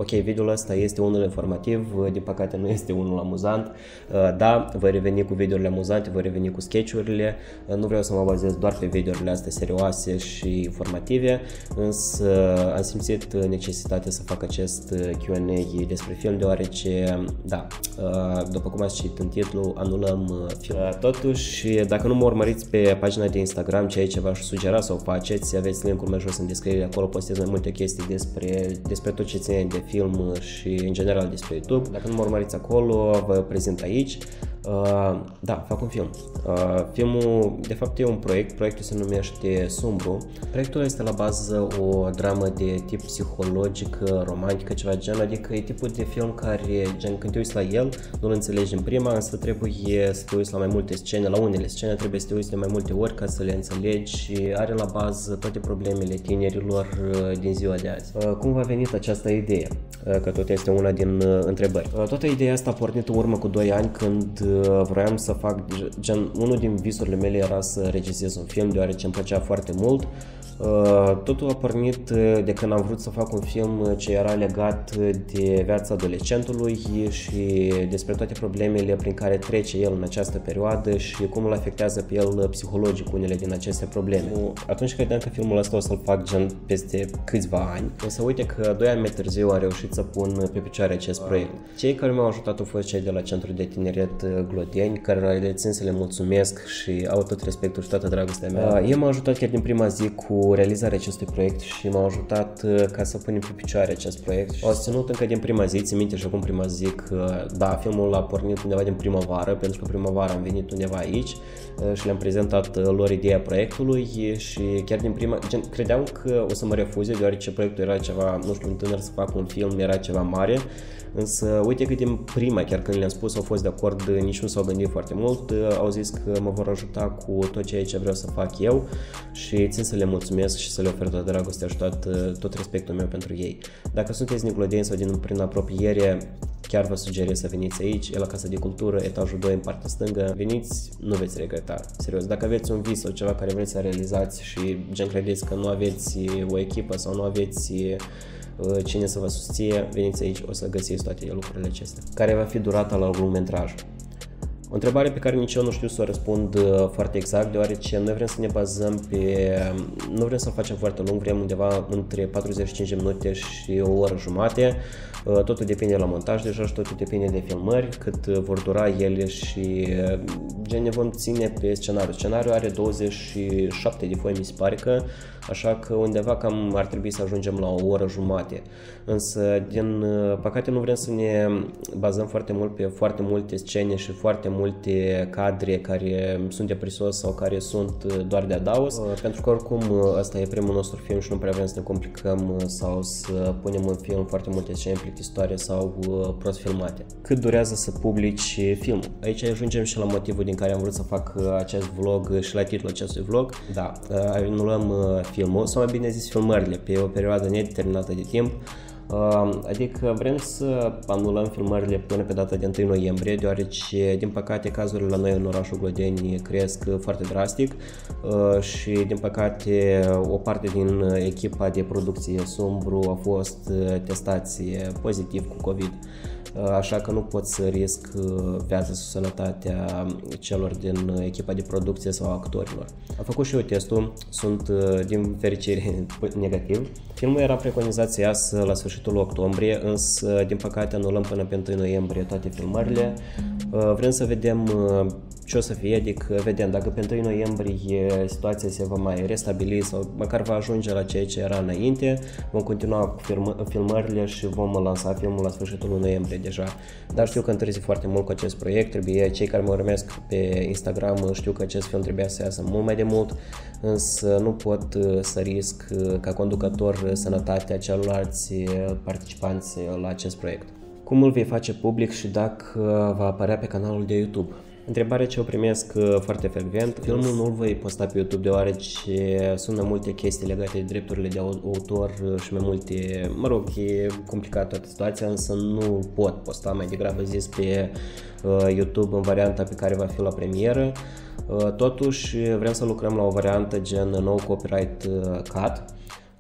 ok, videoul ăsta este unul informativ, din păcate nu este unul amuzant. Da, voi reveni cu videourile amuzante, voi reveni cu sketch-urile. Nu vreau să mă bazez doar pe videourile astea serioase și informative, însă am simțit necesitatea să fac acest Q&A despre film, deoarece, da, după cum ați citit în titlu, anulăm film. Totuși, dacă nu mă urmăriți pe pagina de Instagram, ceea ce v-aș sugera să o faceți, aveți link-ul mai jos în descriere, acolo postez mai multe chestii despre tot ce ține de film și în general despre YouTube. Dacă nu mă urmăriți acolo, vă prezint aici. Da, fac un film. Filmul, de fapt, e un proiectul se numește Sumbru. Proiectul este la bază o dramă de tip psihologic, romantică, ceva gen, adică e tipul de film care, gen, când te uiți la el, nu-l înțelegi în prima, însă trebuie să te uiți la mai multe scene, la unele scene trebuie să te uiți de mai multe ori ca să le înțelegi și are la bază toate problemele tinerilor din ziua de azi. Cum v-a venit această idee? Că tot este una din întrebări. Toată ideea asta a pornit în urmă cu 2 ani când vroiam să fac, gen, unul din visurile mele era să regizez un film, deoarece îmi plăcea foarte mult. Totul a pornit de când am vrut să fac un film ce era legat de viața adolescentului și despre toate problemele prin care trece el în această perioadă și cum îl afectează pe el psihologic unele din aceste probleme. Atunci credeam că filmul ăsta o să-l fac, gen, peste câțiva ani. Însă uite că 2 ani mai târziu am reușit să pun pe picioare acest proiect. Cei care m-au ajutat au fost cei de la Centrul de Tineret Glodeni, care le țin să le mulțumesc și au tot respectul și toată dragostea mea. Ei m-au ajutat chiar din prima zi cu realizarea acestui proiect și m-au ajutat ca să punem pe picioare acest proiect. Au ținut încă din prima zi, țin minte și acum prima zi că, da, filmul a pornit undeva din primăvară, pentru că primăvară am venit undeva aici și le-am prezentat lor ideea proiectului și chiar din prima, gen, credeam că o să mă refuze, deoarece proiectul era ceva, nu știu, un tânăr să fac un film, era ceva mare. Însă uite că din prima, chiar când le-am spus, au fost de acord, nici nu s-au gândit foarte mult, au zis că mă vor ajuta cu tot ceea ce vreau să fac eu și țin să le mulțumesc și să le ofer toată dragostea și tot respectul meu pentru ei. Dacă sunteți din Glodeni sau prin apropiere, chiar vă sugerez să veniți aici, e la Casa de Cultură, etajul 2 în partea stângă. Veniți, nu veți regreta, serios. Dacă aveți un vis sau ceva care vreți să realizați și, gen, credeți că nu aveți o echipă sau nu aveți cine să vă susție, veniți aici, o să găsiți toate lucrurile acestea. Care va fi durata la lungmetraj? O întrebare pe care nici eu nu știu să o răspund foarte exact, deoarece noi vrem să ne bazăm pe... Nu vrem să facem foarte lung, vrem undeva între 45 de minute și o oră jumate. Totul depinde la montaj deja și totul depinde de filmări, cât vor dura ele și gen ne vom ține pe scenariu. Scenariul are 27 de foi, mi se pare că, așa că undeva cam ar trebui să ajungem la o oră jumate. Însă, din păcate, nu vrem să ne bazăm foarte mult pe foarte multe scene și foarte multe cadre care sunt de prisos sau care sunt doar de adaos, pentru că oricum ăsta e primul nostru film și nu prea vrem să ne complicăm sau să punem în film foarte multe scene plictisitoare sau prost filmate. Cât durează să publici filmul? Aici ajungem și la motivul din care am vrut să fac acest vlog și la titlul acestui vlog. Da, anulăm filmul, sau mai bine zis filmările, pe o perioadă nedeterminată de timp. Adică vrem să anulăm filmările până pe data de 1 noiembrie, deoarece, din păcate, cazurile la noi în orașul Glodeni cresc foarte drastic și, din păcate, o parte din echipa de producție Sumbru a fost testați pozitiv cu COVID. Așa că nu pot să risc viața sau sănătatea celor din echipa de producție sau actorilor. Am făcut și eu testul, sunt din fericire negativ. Filmul era preconizat să iasă la sfârșitul octombrie, însă din păcate anulăm până pe 1 noiembrie toate filmările. Vrem să vedem ce o să fie, adică vedem dacă pe 1 noiembrie situația se va mai restabili sau măcar va ajunge la ceea ce era înainte, vom continua cu filmările și vom lansa filmul la sfârșitul lui noiembrie deja. Dar știu că întârzi foarte mult cu acest proiect, cei care mă urmesc pe Instagram știu că acest film trebuia să iasă mult mai de mult, însă nu pot să risc ca conducător sănătatea celorlalți participanți la acest proiect. Cum îl vei face public și dacă va apărea pe canalul de YouTube? Întrebarea ce o primesc foarte frecvent. Filmul nu-l voi posta pe YouTube deoarece sunt mai multe chestii legate de drepturile de autor și mai multe, mă rog, e complicat toată situația, însă nu pot posta, mai degrabă zis, pe YouTube în varianta pe care va fi la premieră. Totuși vrem să lucrăm la o variantă gen no copyright cut.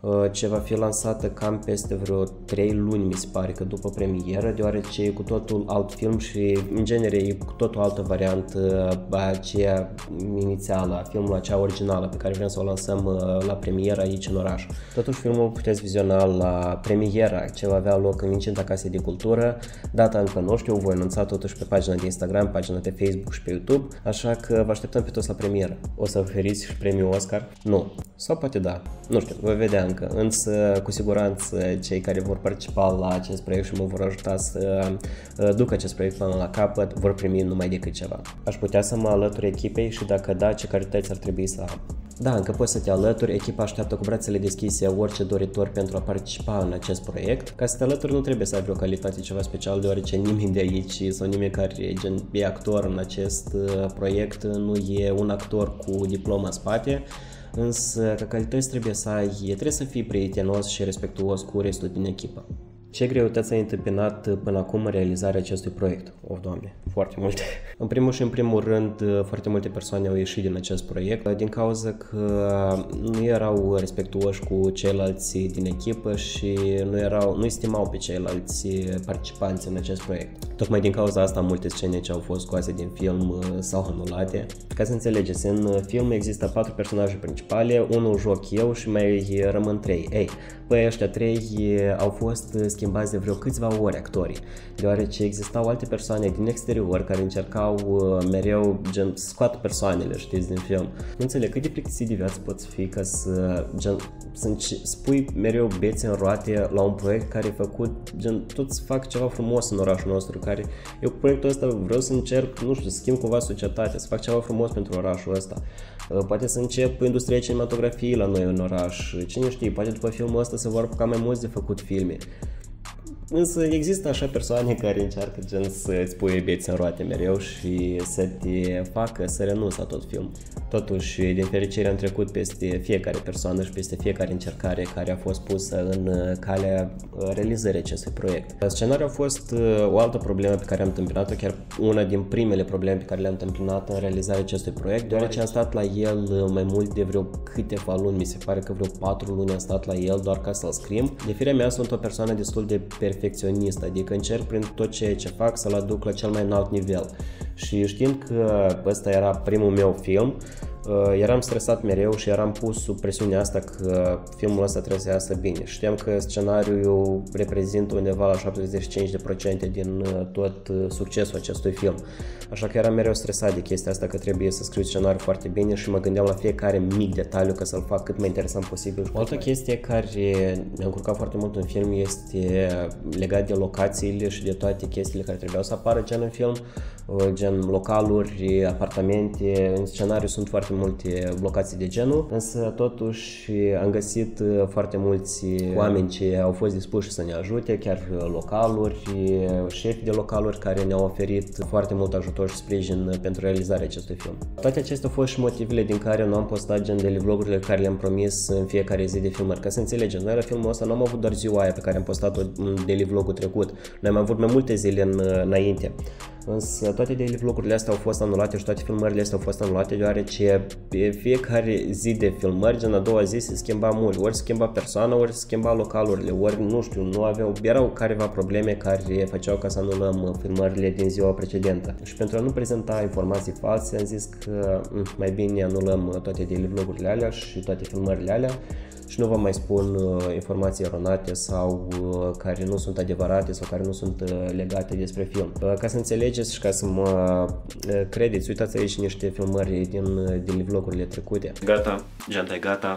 ce va fi lansată cam peste vreo 3 luni, mi se pare că după premieră, deoarece e cu totul alt film și în genere e cu totul altă variantă aceea inițială, a filmului, acea originală pe care vrem să o lansăm la premieră aici în oraș. Totuși filmul puteți viziona la premiera ce va avea loc în incinta Casei de Cultură. Data încă nu știu, voi anunța totuși pe pagina de Instagram, pagina de Facebook și pe YouTube, așa că vă așteptăm pe toți la premieră. O să oferiți și premiul Oscar? Nu. Sau poate da. Nu știu, voi vedea încă. Însă, cu siguranță, cei care vor participa la acest proiect și mă vor ajuta să ducă acest proiect până la capăt, vor primi numai decât ceva. Aș putea să mă alătur echipei și dacă da, ce calități ar trebui să am? Da, încă poți să te alături, echipa așteaptă cu brațele deschise orice doritor pentru a participa în acest proiect. Ca să te alături nu trebuie să ai vreo calitate ceva special, deoarece nimeni de aici sau nimeni care e actor în acest proiect nu e un actor cu diplomă în spate. Însă, ca calități trebuie să fii prietenos și respectuos cu restul din echipă. Ce greutăți ai întâmpinat până acum în realizarea acestui proiect? Oh, Doamne, foarte multe. În primul și în primul rând, foarte multe persoane au ieșit din acest proiect din cauza că nu erau respectuoși cu ceilalți din echipă și nu estimau pe ceilalți participanți în acest proiect. Tocmai din cauza asta multe scene ce au fost scoase din film s-au anulate. Ca să înțelegeți, în film există 4 personaje principale, unul joc eu și mai rămân 3. Ei, păi ăștia 3 au fost schimbați de vreo câțiva ori actorii, deoarece existau alte persoane din exterior care încercau mereu să scoată persoanele, știți, din film. Nu înțeleg cât de plictisit de viață poți fi ca să spui mereu bețe în roate la un proiect care e făcut, tot să fac ceva frumos în orașul nostru, care eu cu proiectul ăsta vreau să încerc, nu știu, să schimb cumva societatea, să fac ceva frumos pentru orașul ăsta. Poate să încep industria cinematografiei la noi în oraș, cine știe, poate după filmul ăsta să vor apuca mai mulți de făcut filme. Însă există așa persoane care încearcă să-ți pui bețe în roate mereu și să te facă să renunți la tot film. Totuși, din fericire am trecut peste fiecare persoană și peste fiecare încercare care a fost pusă în calea realizării acestui proiect. Scenariul a fost o altă problemă pe care am întâmpinat-o, chiar una din primele probleme pe care le-am întâmpinat în realizarea acestui proiect, deoarece am stat la el mai mult de vreo câteva luni, mi se pare că vreo 4 luni am stat la el doar ca să-l scriu. De firea mea sunt o persoană destul de perfecționist, adică încerc prin tot ceea ce fac să-l aduc la cel mai înalt nivel. Și știind că ăsta era primul meu film, eram stresat mereu și eram pus sub presiunea asta că filmul ăsta trebuie să iasă bine. Știam că scenariul reprezintă undeva la 75% din tot succesul acestui film. Așa că eram mereu stresat de chestia asta că trebuie să scriu scenariul foarte bine și mă gândeam la fiecare mic detaliu ca să-l fac cât mai interesant posibil. O altă chestie care mi-a încurcat foarte mult în film este legat de locațiile și de toate chestiile care trebuiau să apară gen în film, gen localuri, apartamente. În scenariu sunt foarte multe locații de genul, însă totuși am găsit foarte mulți oameni ce au fost dispuși să ne ajute, chiar localuri, șefi de localuri care ne-au oferit foarte mult ajutor și sprijin pentru realizarea acestui film. Toate acestea au fost și motivele din care nu am postat gen daily vlogurile care le-am promis în fiecare zi de filmări. Ca să înțelegeți, noi la filmul ăsta nu am avut doar ziua aia pe care am postat-o în daily vlogul trecut, noi am avut mai multe zile înainte. Însă toate daily vlogurile astea au fost anulate și toate filmările astea au fost anulate deoarece pe fiecare zi de filmări, gen a doua zi se schimba mult, ori se schimba persoana, ori se schimba localurile, ori nu știu, erau careva probleme care făceau ca să anulăm filmările din ziua precedentă. Și pentru a nu prezenta informații false am zis că mai bine anulăm toate daily vlogurile alea și toate filmările alea și nu vă mai spun informații eronate sau care nu sunt adevărate sau care nu sunt legate despre film. Ca să înțelegeți și ca să mă credeți, uitați aici niște filmări din vlogurile trecute. Gata, geanta e gata.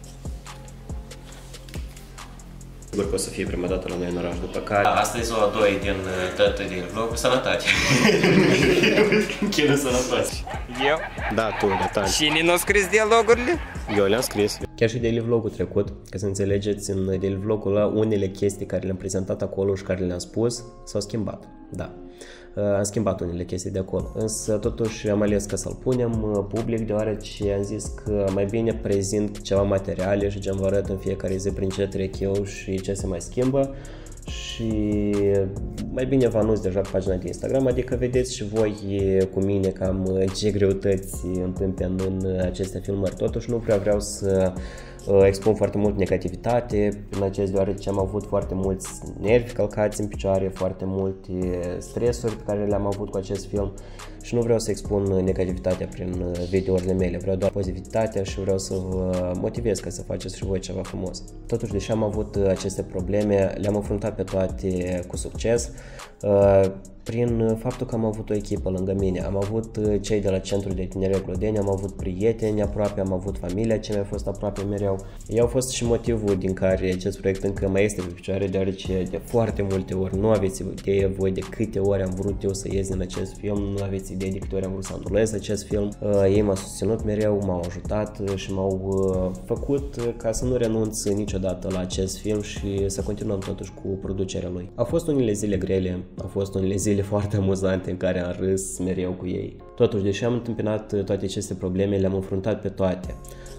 Sigur că o să fie prima dată la noi în oraș, după care... Asta e ziua 2 din tătă din vlog, sănătate. Chină sănătate. Eu? Da, tu, Nathan. Cine nu a scris dialogurile? Eu le-am scris. Chiar și daily vlogul trecut, ca să înțelegeți, în daily vlogul ăla, unele chestii care le-am prezentat acolo și care le-am spus s-au schimbat. Da. Am schimbat unele chestii de acolo, însă totuși am ales că să-l punem public deoarece am zis că mai bine prezint ceva materiale și ce vă arăt în fiecare zi prin ce trec eu și ce se mai schimbă și mai bine vă anunț deja pe pagina de Instagram, adică vedeți și voi cu mine cam ce greutăți întâmpin în aceste filmări. Totuși nu prea vreau să expun foarte mult negativitate prin acest, deoarece am avut foarte mulți nervi călcați în picioare, foarte multe stresuri pe care le-am avut cu acest film și nu vreau să expun negativitatea prin videourile mele, vreau doar pozitivitatea și vreau să vă motivez ca să faceți și voi ceva frumos. Totuși, deși am avut aceste probleme, le-am înfruntat pe toate cu succes. Prin faptul că am avut o echipă lângă mine, am avut cei de la Centrul de Tineret Clodeni, am avut prieteni aproape, am avut familia ce mi-a fost aproape mereu. Ei au fost și motivul din care acest proiect încă mai este pe picioare, deoarece de foarte multe ori nu aveți idee voi de câte ori am vrut eu să ies din acest film, nu aveți idee de câte ori am vrut să anulez acest film. Ei m-au susținut mereu, m-au ajutat și m-au făcut ca să nu renunț niciodată la acest film și să continuăm totuși cu producerea lui. Au fost unele zile grele, au fost unele zile foarte amuzante în care am râs mereu cu ei. Totuși, deși am întâmpinat toate aceste probleme, le-am înfruntat pe toate.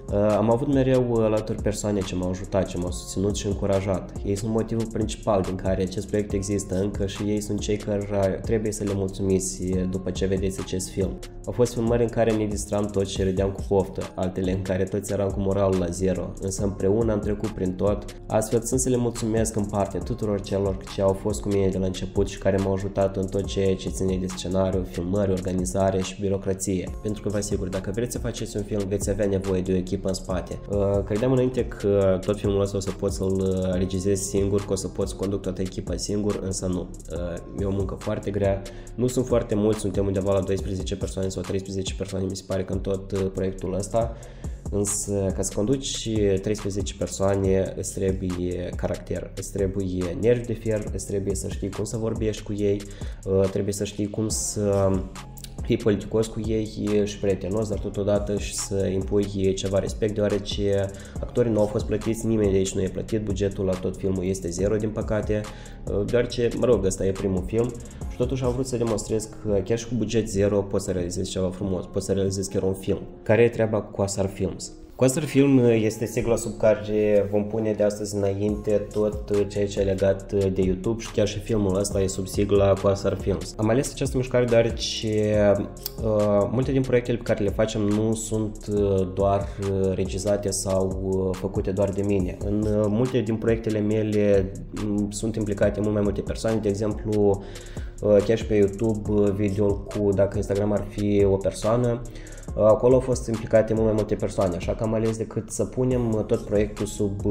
Am avut mereu alături persoane ce m-au ajutat, ce m-au susținut și încurajat. Ei sunt motivul principal din care acest proiect există încă și ei sunt cei care trebuie să le mulțumiți după ce vedeți acest film. Au fost filmări în care ne distram toți și râdeam cu poftă, altele în care toți eram cu moralul la zero, însă împreună am trecut prin tot. Astfel țin să le mulțumesc în parte tuturor celor ce au fost cu mine de la început și care m-au ajutat în tot ceea ce ține de scenariu, filmări, organizare și birocrație. Pentru că vă asigur, dacă vreți să faceți un film, veți avea nevoie de o echipă în spate. Credeam înainte că tot filmul ăsta o să pot să-l regizez singur, că o să pot să conduc toată echipa singur, însă nu. E o muncă foarte grea, nu sunt foarte mulți, suntem undeva la 12 persoane sau 13 persoane, mi se pare că în tot proiectul ăsta. Însă, ca să conduci 13 persoane, îți trebuie caracter, îți trebuie nervi de fier, îți trebuie să știi cum să vorbești cu ei, trebuie să știi cum să fii politicos cu ei și prietenos, dar totodată și să impui ceva respect, deoarece actorii nu au fost plătiți, nimeni de aici nu e plătit, bugetul la tot filmul este zero, din păcate, deoarece, mă rog, ăsta e primul film și totuși am vrut să demonstrez că chiar și cu buget zero poți să realizezi ceva frumos, poți să realizezi chiar un film. Care e treaba cu Quasar Films? Quasar Film este sigla sub care vom pune de astăzi înainte tot ceea ce e legat de YouTube și chiar și filmul ăsta e sub sigla Quasar Films. Am ales această mișcare deoarece multe din proiectele pe care le facem nu sunt doar regizate sau făcute doar de mine. În multe din proiectele mele sunt implicate mult mai multe persoane, de exemplu chiar și pe YouTube video cu dacă Instagram ar fi o persoană. Acolo au fost implicate mult mai multe persoane, așa că am ales decât să punem tot proiectul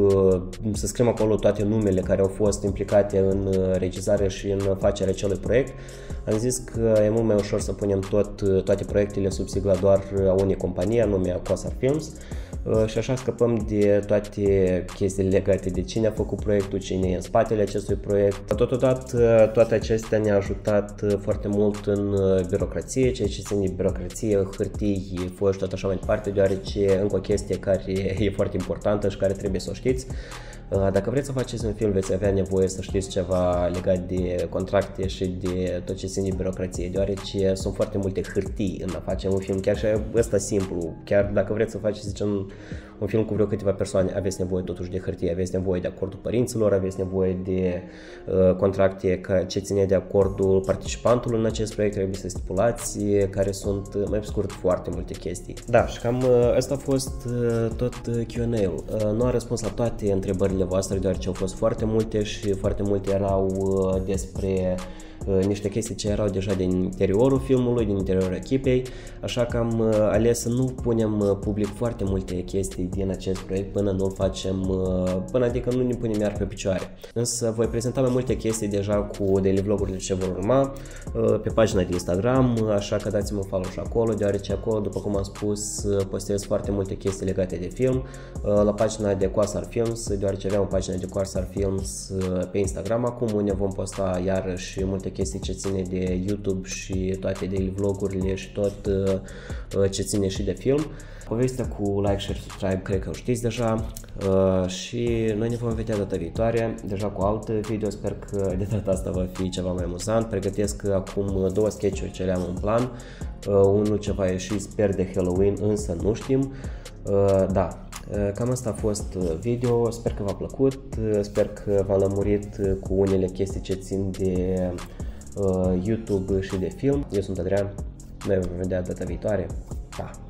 să scriem acolo toate numele care au fost implicate în regizare și în facerea acelui proiect. Am zis că e mult mai ușor să punem toate proiectele sub sigla doar a unei companii, anume Quasar Films. Și așa scăpăm de toate chestiile legate de cine a făcut proiectul, cine e în spatele acestui proiect. Totodată, toate acestea ne-a ajutat foarte mult în birocrație, ceea ce ține de birocrație, hârtii, foi și tot așa mai departe, deoarece încă o chestie care e foarte importantă și care trebuie să o știți. Dacă vreți să faceți un film, veți avea nevoie să știți ceva legat de contracte și de tot ce ține de birocrație, deoarece sunt foarte multe hârtii în a face un film, chiar și ăsta simplu. Chiar dacă vreți să faceți, zicem, un film cu vreo câteva persoane, aveți nevoie totuși de hârtie, aveți nevoie de acordul părinților, aveți nevoie de contracte ce ține de acordul participantului în acest proiect, trebuie să stipulați, care sunt, mai pe scurt, foarte multe chestii. Da, și cam ăsta a fost tot Q&A-ul. Nu am răspuns la toate întrebările voastre, deoarece au fost foarte multe și foarte multe erau despre niște chestii ce erau deja din interiorul filmului, din interiorul echipei, așa că am ales să nu punem public foarte multe chestii din acest proiect până adică nu ne punem iar pe picioare. Însă voi prezenta mai multe chestii deja cu daily vlogurile ce vor urma pe pagina de Instagram, așa că dați-mă follow și acolo, deoarece acolo, după cum am spus, postez foarte multe chestii legate de film, la pagina de Quasar Films, deoarece aveam o pagină de Quasar Films pe Instagram acum, unde vom posta iarăși multe chestii ce ține de YouTube și toate daily vlogurile și tot ce ține și de film. Povestea cu like, share, subscribe, cred că o știți deja și noi ne vom vedea data viitoare, deja cu alt video, sper că de data asta va fi ceva mai amuzant. Pregătesc acum două sketch-uri ce le-am în plan, unul ce va ieși sper de Halloween, însă nu știm. Da, cam asta a fost video, sper că v-a plăcut, sper că v-a lămurit cu unele chestii ce țin de YouTube și de film. Eu sunt Adrian, noi vom vedea data viitoare, pa!